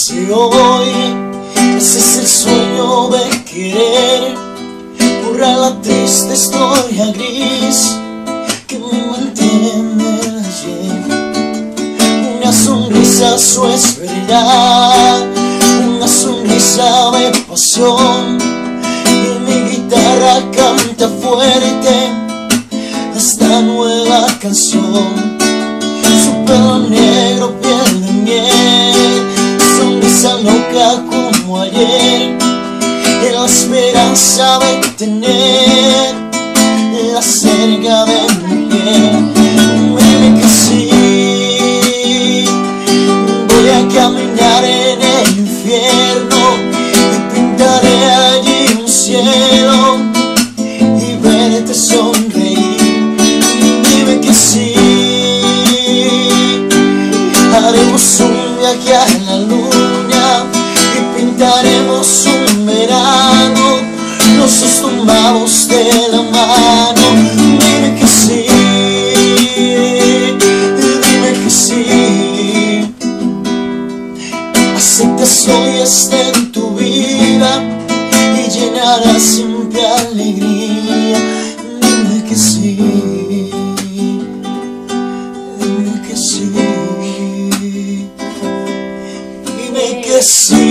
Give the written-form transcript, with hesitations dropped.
si hoy ese es el sueño de querer borrar la triste historia gris que me mantiene en el ayer. Una sonrisa, eso es verdad, una sonrisa de pasión, y mi guitarra canta fuerte esta nueva canción. Su pelo negro, piel de miel, sonrisa loca como ayer, y la esperanza de tener la cerca de mi piel. Dime que sí, voy a caminar en el infierno y pintaré allí un cielo y verte sonreír. Dime que sí, haremos un viaje a la luna y pintaremos un verano, los dos tomados de la mano. Dime que sí, dime que sí. Acepta soy esté en tu vida y llenará siempre alegría. Dime que sí, dime que sí, dime que sí.